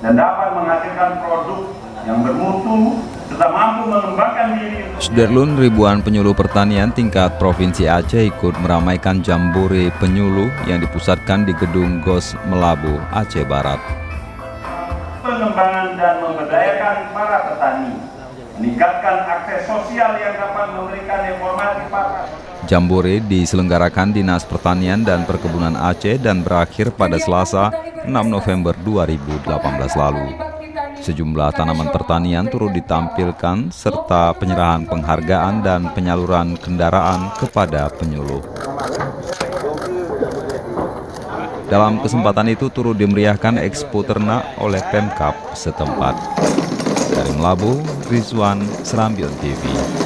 dan dapat menghasilkan produk yang bermutu serta mampu mengembangkan diri. Sudarlun, ribuan penyuluh pertanian tingkat Provinsi Aceh ikut meramaikan jambore penyuluh yang dipusatkan di Gedung GOS Melabu, Aceh Barat. Pengembangan dan memberdayakan para petani, meningkatkan akses sosial yang dapat memberikan informasi pasar. Jambore diselenggarakan Dinas Pertanian dan Perkebunan Aceh dan berakhir pada Selasa 6 November 2018 lalu. Sejumlah tanaman pertanian turut ditampilkan serta penyerahan penghargaan dan penyaluran kendaraan kepada penyuluh. Dalam kesempatan itu turut dimeriahkan Expo Ternak oleh Pemkab setempat. Dari Melabu, Rizwan, Serambion TV.